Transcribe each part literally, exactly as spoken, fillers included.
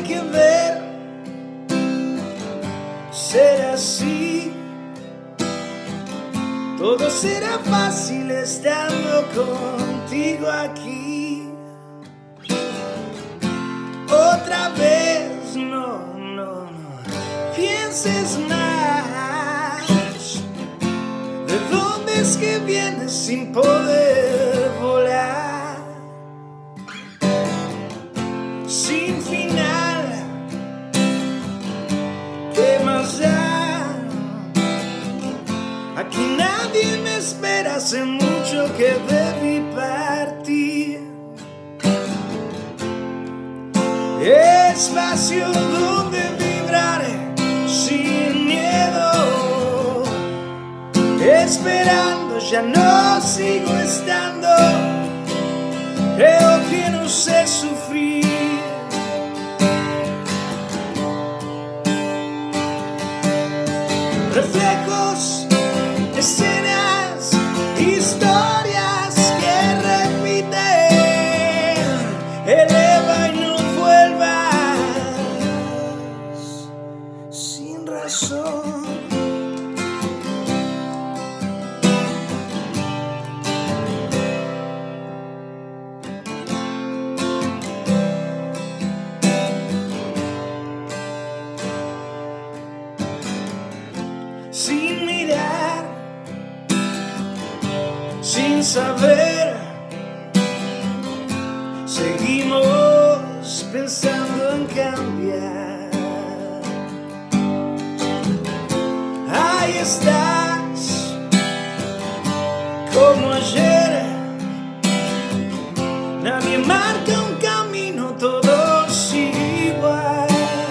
que ver ser así. Todo será fácil estando contigo aquí. Otra vez, no, no, no pienses más. ¿De dónde es que vienes sin poder volar? Sin final, ¿qué más da? Aquí nadie me espera, hace mucho que debí partir. Espacio donde vibrar sin miedo. Esperando, ya no sigo estando. Creo que no sé sufrir. Reflejos, escenas, historias que repiten. Eleva y no vuelvas sin razón. Sin mirar, sin saber, seguimos pensando en cambiar. Ahí estás, como ayer. Nadie marca un camino, todos igual.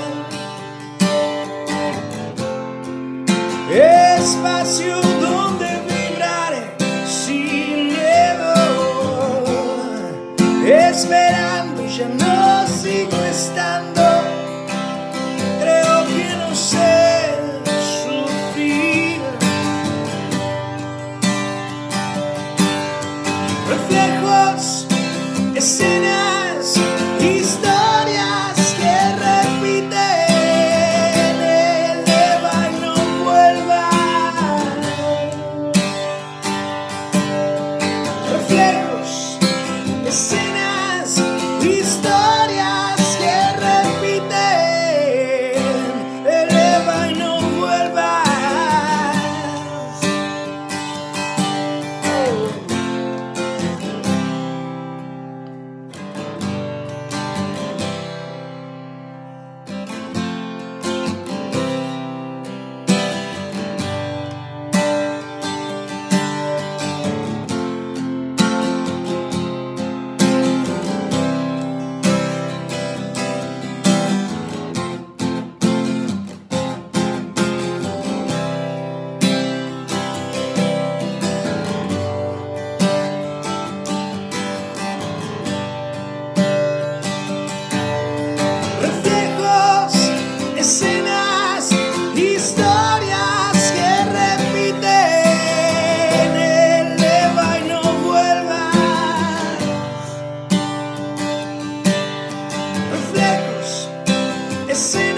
Espacio donde vibrar sin miedo. Esperando, ya no sigo estando. Creo que no sé sufrir. Reflejos, escenas, historias que repiten. Eleva y no vuelvas. Reflejos, escenas, historias que repiten. Eleva y no vuelvas. Oh. Reflejos, escenas, historias que repiten. Eleva y no vuelvas. Reflejos, escenas.